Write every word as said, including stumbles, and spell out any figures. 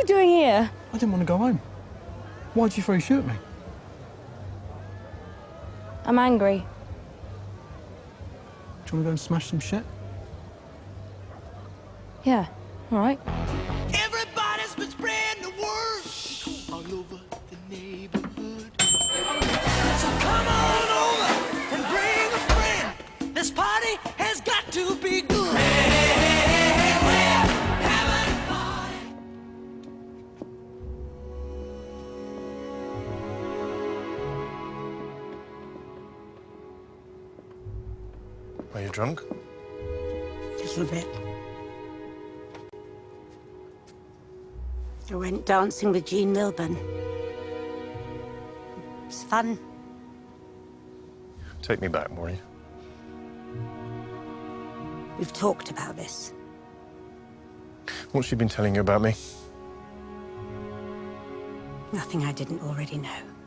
you doing here? I didn't want to go home. Why'd you throw your shoe at me? I'm angry. Do you want to go and smash some shit? Yeah, all right. Everybody's been spreading the word all over the neighborhood. So come on over and bring a friend. This party has got to be good. Hey, hey, hey, hey, we're having a party. Are you drunk? Just a bit. I went dancing with Jean Milburn. It was fun. Take me back, will you? We've talked about this. What's she been telling you about me? Nothing I didn't already know.